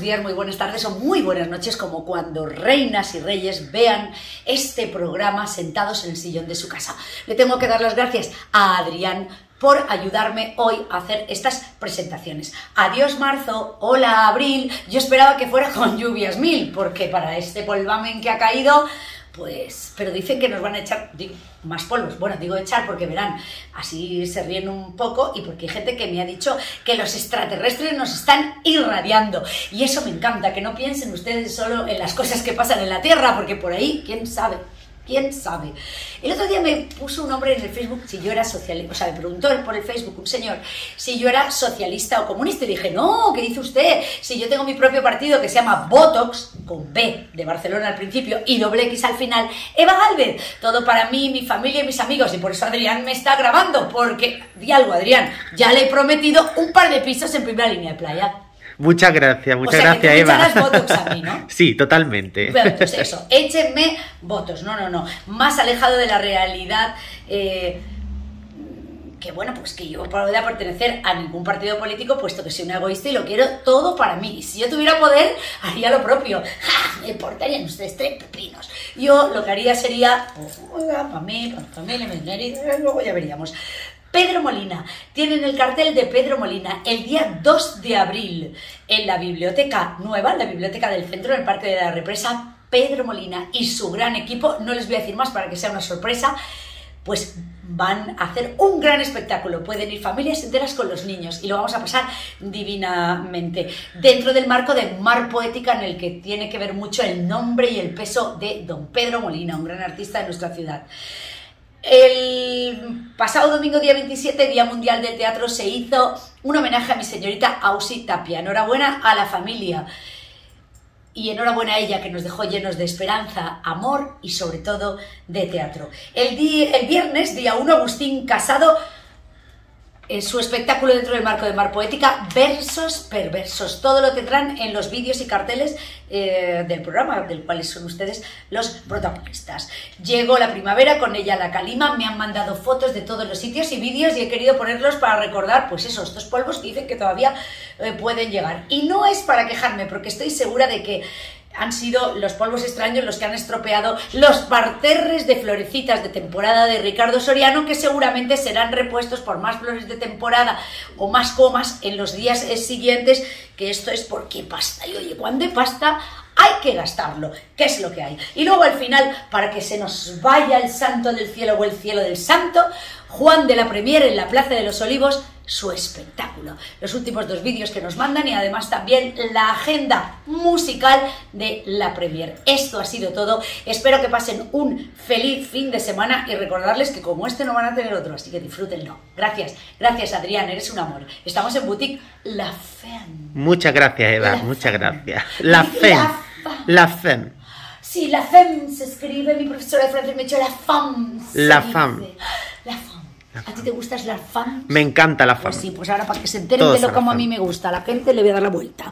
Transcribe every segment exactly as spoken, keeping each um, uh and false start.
días, muy buenas tardes o muy buenas noches, como cuando reinas y reyes vean este programa sentados en el sillón de su casa. Le tengo que dar las gracias a Adrián por ayudarme hoy a hacer estas presentaciones. Adiós marzo, hola abril. Yo esperaba que fuera con lluvias mil, porque para este polvamen que ha caído, pues, pero dicen que nos van a echar digo, más polvos. Bueno, digo echar porque verán, así se ríen un poco y porque hay gente que me ha dicho que los extraterrestres nos están irradiando. Y eso me encanta, que no piensen ustedes solo en las cosas que pasan en la Tierra, porque por ahí, quién sabe. ¿Quién sabe? El otro día me puso un hombre en el Facebook si yo era socialista, o sea, me preguntó por el Facebook un señor si yo era socialista o comunista y dije, no, ¿qué dice usted? Si yo tengo mi propio partido que se llama Votox, con B de Barcelona al principio y doble X al final, Eva Gálvez, todo para mí, mi familia y mis amigos, y por eso Adrián me está grabando, porque, di algo Adrián, ya le he prometido un par de pisos en primera línea de playa. Muchas gracias, muchas o sea, gracias, que Eva. Echarás Botox a mí, ¿no? Sí, totalmente. Bueno, pues eso, échenme votos, no, no, no, más alejado de la realidad, eh, que bueno, pues que yo no puedo pertenecer a ningún partido político, puesto que soy un egoísta y lo quiero todo para mí. Y si yo tuviera poder, haría lo propio. ¡Ja! Me importarían ustedes tres pepinos. Yo lo que haría sería, oh, para mí, para mi familia, mis narices, luego ya veríamos. Pedro Molina, tienen el cartel de Pedro Molina el día dos de abril en la biblioteca nueva, en la biblioteca del centro, en el Parque de la Represa. Pedro Molina y su gran equipo, no les voy a decir más para que sea una sorpresa, pues van a hacer un gran espectáculo. Pueden ir familias enteras con los niños y lo vamos a pasar divinamente, dentro del marco de Mar Poética, en el que tiene que ver mucho el nombre y el peso de don Pedro Molina, un gran artista de nuestra ciudad. El pasado domingo, día veintisiete, Día Mundial del Teatro, se hizo un homenaje a mi señorita Ausi Tapia. Enhorabuena a la familia y enhorabuena a ella, que nos dejó llenos de esperanza, amor y sobre todo de teatro. El, día, el viernes, día uno, Agustín Casado, en su espectáculo dentro del marco de Mar Poética, Versos Perversos. Todo lo tendrán en los vídeos y carteles eh, del programa, del cual son ustedes los protagonistas. Llegó la primavera, con ella la calima, me han mandado fotos de todos los sitios y vídeos y he querido ponerlos para recordar, pues eso, estos polvos que dicen que todavía eh, pueden llegar. Y no es para quejarme, porque estoy segura de que han sido los polvos extraños los que han estropeado los parterres de florecitas de temporada de Ricardo Soriano, que seguramente serán repuestos por más flores de temporada o más comas en los días siguientes, que esto es porque pasta. Y oye, cuando hay pasta hay que gastarlo, que es lo que hay. Y luego al final, para que se nos vaya el santo del cielo o el cielo del santo, Juan de la Premier en la Plaza de los Olivos, su espectáculo. Los últimos dos vídeos que nos mandan y además también la agenda musical de la Premier. Esto ha sido todo. Espero que pasen un feliz fin de semana y recordarles que como este no van a tener otro, así que disfrútenlo. Gracias, gracias Adrián, eres un amor. Estamos en Boutique La Femme. Muchas gracias, Eva, La muchas Femme. gracias. La Femme. La Femme. Sí, La Femme se escribe, mi profesora de francés me ha dicho La Femme. La Femme. La Femme. ¿A ti te gustas la femme? Me encanta la Pues femme. sí, pues ahora para que se enteren Todos de lo a la como a femme. mí me gusta, a la gente le voy a dar la vuelta.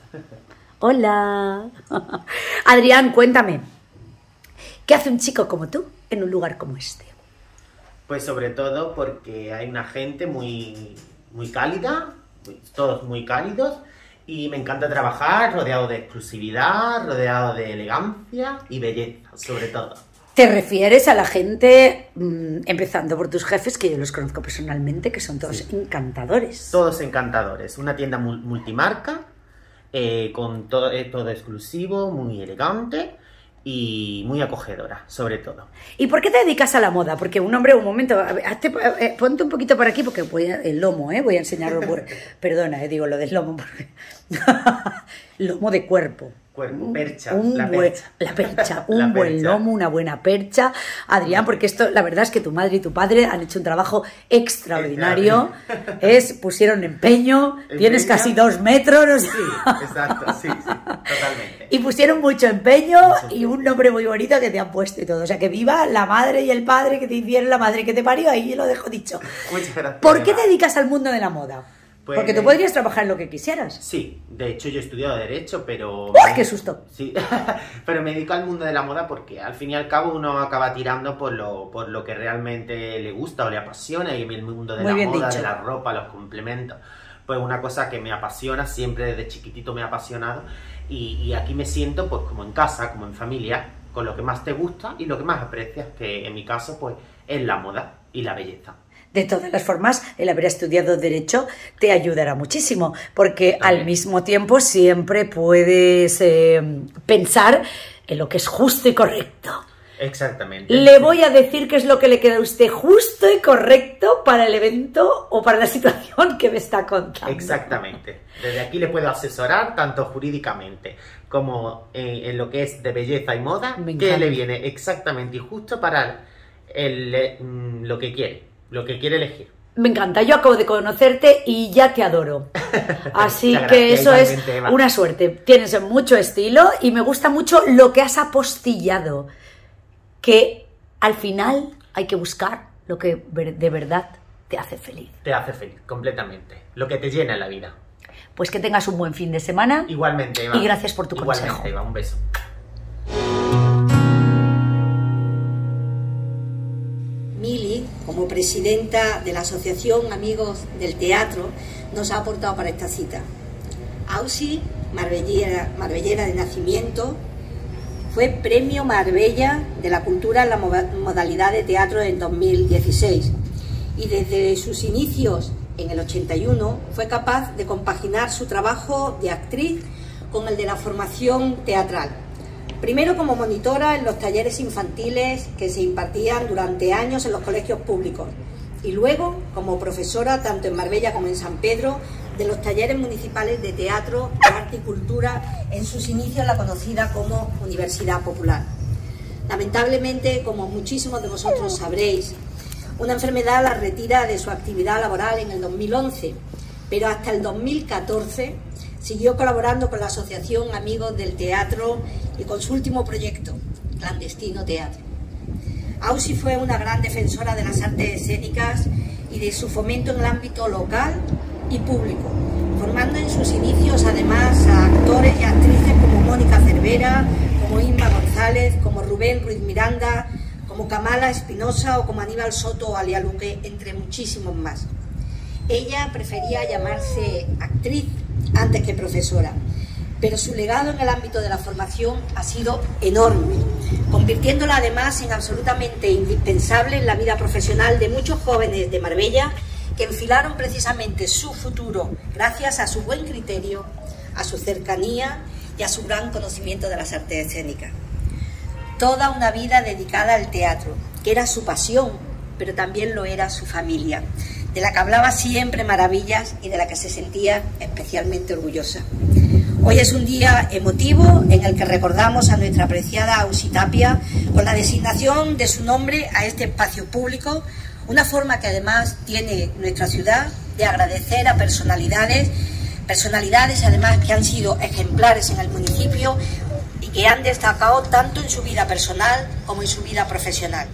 Hola. Adrián, cuéntame, ¿qué hace un chico como tú en un lugar como este? Pues sobre todo porque hay una gente muy, muy cálida, muy- todos muy cálidos, y me encanta trabajar rodeado de exclusividad, rodeado de elegancia y belleza, sobre todo. Te refieres a la gente, mmm, empezando por tus jefes, que yo los conozco personalmente, que son todos Sí. encantadores. Todos encantadores. Una tienda mul- multimarca, eh, con todo, eh, todo exclusivo, muy elegante y muy acogedora, sobre todo. ¿Y por qué te dedicas a la moda? Porque un hombre, un momento, a ver, hazte- eh, ponte un poquito por aquí, porque voy a- el lomo, ¿eh? Voy a enseñarlo por... Perdona, eh, digo lo del lomo, porque... lomo de cuerpo. Cuerpo, percha, Un la buen- percha. la percha, un La buen percha. lomo, una buena percha. Adrián, porque esto, la verdad es que tu madre y tu padre han hecho un trabajo extraordinario. Es, pusieron empeño, tienes Empeño. casi dos metros. o sea, Sí, exacto, sí, sí, totalmente. y pusieron mucho empeño y un nombre muy bonito que te han puesto y todo. O sea, que viva la madre y el padre que te hicieron, la madre que te parió, ahí lo dejo dicho. Muchas gracias. ¿Por qué Eva. te dedicas al mundo de la moda? Pues- Porque tú podrías trabajar en lo que quisieras. Sí, de hecho yo he estudiado Derecho, pero... ¡Uy, qué susto! Sí, pero me dedico al mundo de la moda porque al fin y al cabo uno acaba tirando por lo, por lo que realmente le gusta o le apasiona, y el mundo de Muy la bien moda, dicho. de la ropa, los complementos. pues una cosa que me apasiona, siempre desde chiquitito me ha apasionado, y, y aquí me siento pues como en casa, como en familia, con lo que más te gusta y lo que más aprecias, que en mi caso pues es la moda y la belleza. De todas las formas, el haber estudiado Derecho te ayudará muchísimo, porque también, al mismo tiempo siempre puedes eh, pensar en lo que es justo y correcto. Exactamente. Le voy a decir qué es lo que le queda a usted justo y correcto para el evento o para la situación que me está contando. Exactamente. Desde aquí le puedo asesorar tanto jurídicamente como en, en lo que es de belleza y moda, que le viene exactamente y justo para el, el, lo que quiere, lo que quiere elegir. Me encanta, yo acabo de conocerte y ya te adoro. Así que eso es Eva. Una suerte. Tienes mucho estilo y me gusta mucho lo que has apostillado. Que al final hay que buscar lo que de verdad te hace feliz. Te hace feliz, completamente. Lo que te llena en la vida. Pues que tengas un buen fin de semana. Igualmente, Eva. Y gracias por tu Igualmente, consejo. Eva, un beso. Mili, como presidenta de la Asociación Amigos del Teatro, nos ha aportado para esta cita. Ausi, marbellera, marbellera de nacimiento, fue Premio Marbella de la Cultura en la modalidad de teatro en dos mil dieciséis y desde sus inicios en el ochenta y uno fue capaz de compaginar su trabajo de actriz con el de la formación teatral. Primero como monitora en los talleres infantiles que se impartían durante años en los colegios públicos y luego como profesora tanto en Marbella como en San Pedro de los talleres municipales de teatro, arte y cultura, en sus inicios la conocida como Universidad Popular. Lamentablemente, como muchísimos de vosotros sabréis, una enfermedad la retira de su actividad laboral en el dos mil once, pero hasta el dos mil catorce siguió colaborando con la Asociación Amigos del Teatro y con su último proyecto, Clandestino Teatro. Ausi fue una gran defensora de las artes escénicas y de su fomento en el ámbito local y público, formando en sus inicios además a actores y actrices como Mónica Cervera, como Inma González, como Rubén Ruiz Miranda, como Kamala Espinosa o como Aníbal Soto o Alia Luque, entre muchísimos más. Ella prefería llamarse actriz antes que profesora, pero su legado en el ámbito de la formación ha sido enorme, convirtiéndola además en absolutamente indispensable en la vida profesional de muchos jóvenes de Marbella que enfilaron precisamente su futuro gracias a su buen criterio, a su cercanía y a su gran conocimiento de las artes escénicas. Toda una vida dedicada al teatro, que era su pasión, pero también lo era su familia, de la que hablaba siempre maravillas y de la que se sentía especialmente orgullosa. Hoy es un día emotivo en el que recordamos a nuestra apreciada Ausi Tapia con la designación de su nombre a este espacio público, una forma que además tiene nuestra ciudad de agradecer a personalidades, personalidades además que han sido ejemplares en el municipio y que han destacado tanto en su vida personal como en su vida profesional.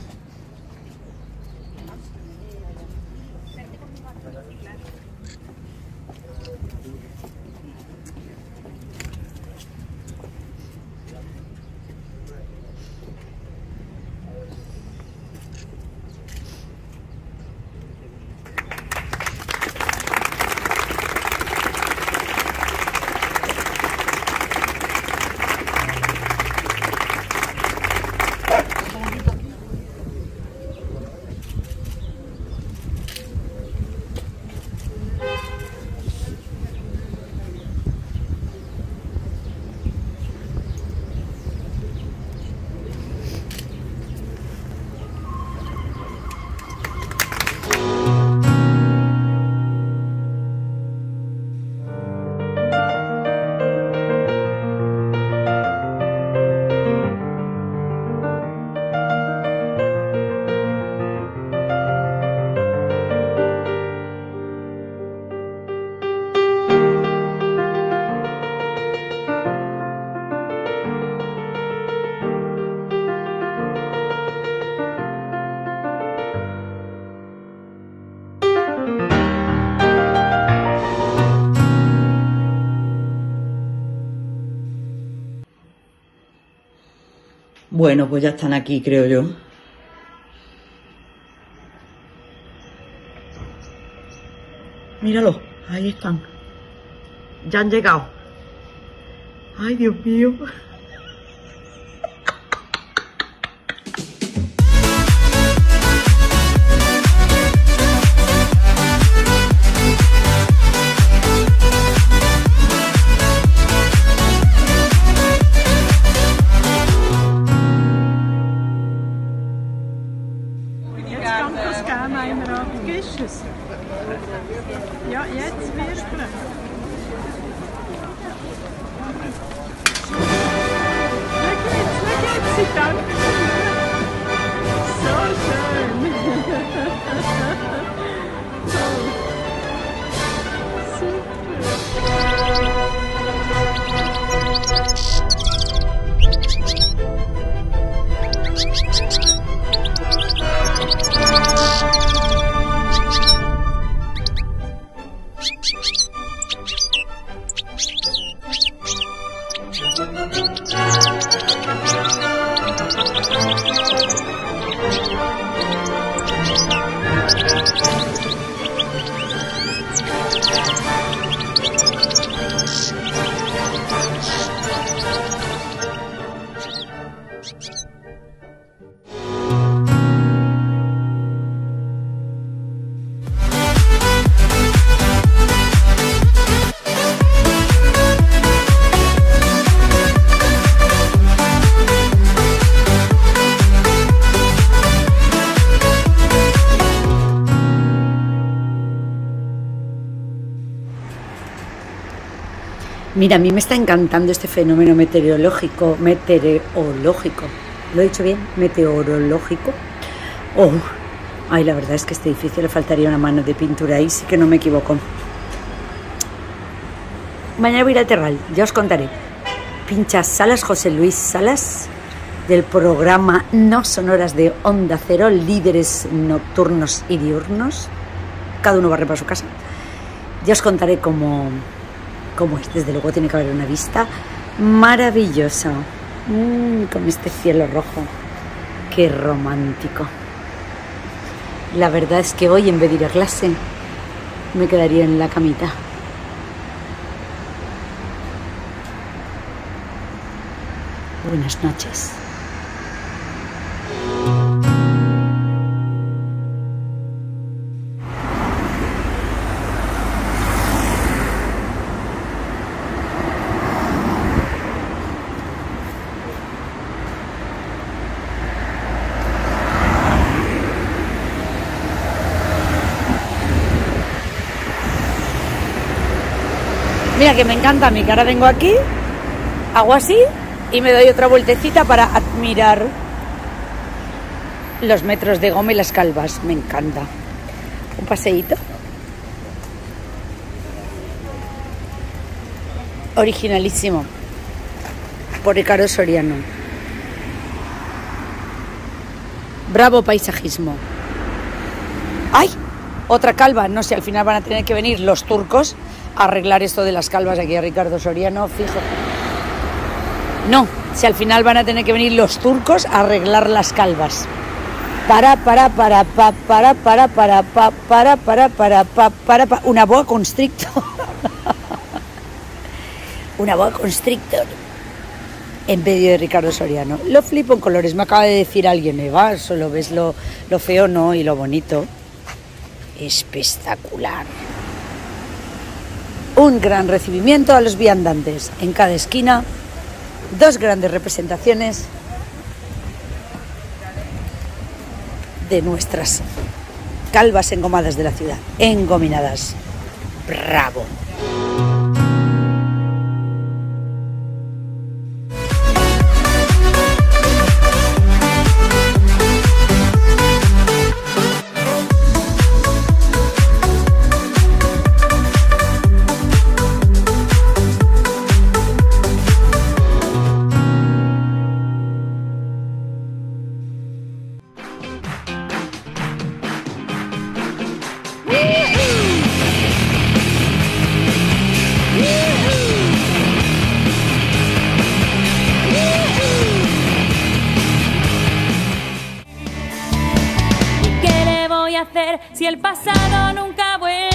Bueno, pues ya están aquí, creo yo. Míralo, ahí están. Ya han llegado. Ay, Dios mío. Ja, jetzt wirklich. Schau jetzt, schau jetzt, sie danken dir. So schön. Mira, a mí me está encantando este fenómeno meteorológico, meteorológico, ¿lo he dicho bien? Meteorológico. Oh, ay, la verdad es que a este edificio le faltaría una mano de pintura, ahí sí que no me equivoco. Mañana voy a ir al Terral, ya os contaré. Pincha Salas, José Luis Salas, del programa No Sonoras de Onda Cero, líderes nocturnos y diurnos. Cada uno barre para su casa. Ya os contaré cómo... como es, desde luego tiene que haber una vista maravillosa, mm, con este cielo rojo, qué romántico. La verdad es que hoy en vez de ir a clase me quedaría en la camita. Buenas noches. Mira que me encanta a mí, que ahora vengo aquí, hago así y me doy otra vueltecita para admirar los metros de goma y las calvas. Me encanta. Un paseíto. Originalísimo. Por Ricardo Soriano. Bravo paisajismo. ¡Ay! Otra calva. No sé, al final van a tener que venir los turcos a arreglar esto de las calvas aquí a Ricardo Soriano, fijo. No, si al final van a tener que venir los turcos a arreglar las calvas. Para, para, para, pa, para, para, para, pa, para, para, para, pa, para, pa, una boa constrictor. Una boa constrictor en medio de Ricardo Soriano. Lo flipo en colores, me acaba de decir alguien, Eva, solo ves lo, lo feo, no, y lo bonito. Espectacular. Un gran recibimiento a los viandantes. En cada esquina, dos grandes representaciones de nuestras calvas engomadas de la ciudad. Engominadas. ¡Bravo! Si el pasado nunca vuelve.